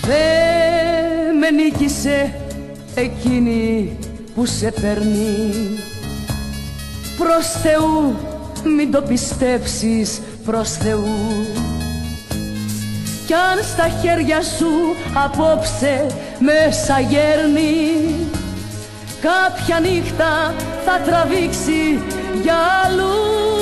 Δε με νίκησε εκείνη που σε παίρνει. Προς Θεού μην το πιστέψεις, προς Θεού. Κι αν στα χέρια σου απόψε μέσα γέρνει, κάποια νύχτα θα τραβήξει για αλλού.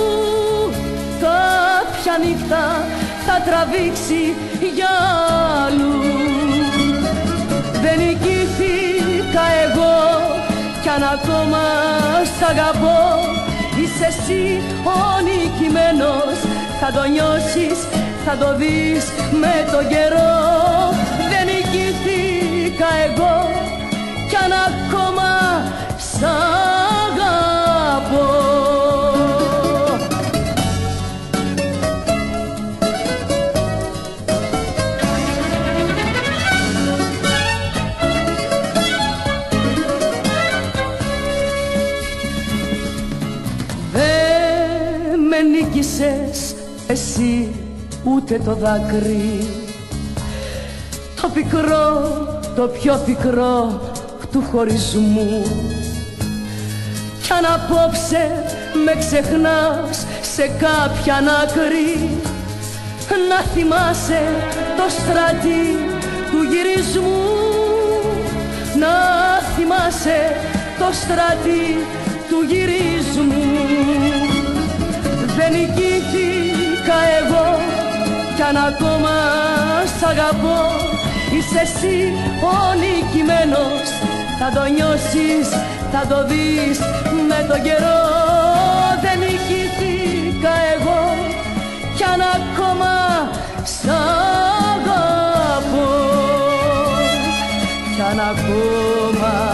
Κάποια νύχτα θα τραβήξει για αλλού. Δεν νικήθηκα εγώ κι αν ακόμα σ' αγαπώ. Είσαι εσύ ο νικημένος, θα το νιώσεις, θα το δεις με τον καιρό. Δεν νικήθηκα εγώ κι αν ακόμα σ' αγαπώ. Δεν με νίκησες εσύ ούτε το δάκρυ, το πικρό, το πιο πικρό του χωρισμού. Κι αν απόψε με ξεχνάς σε κάποια άκρη, να θυμάσαι το στράτη του γυρισμού. Να θυμάσαι το στράτη του γυρισμού. Δεν νικήθηκα εγώ κι αν ακόμα σ' αγαπώ. Είσαι εσύ ο νικημένος, θα το νιώσεις, θα το δεις με τον καιρό. Δεν νικήθηκα εγώ κι αν ακόμα σ' αγαπώ. Κι αν ακόμα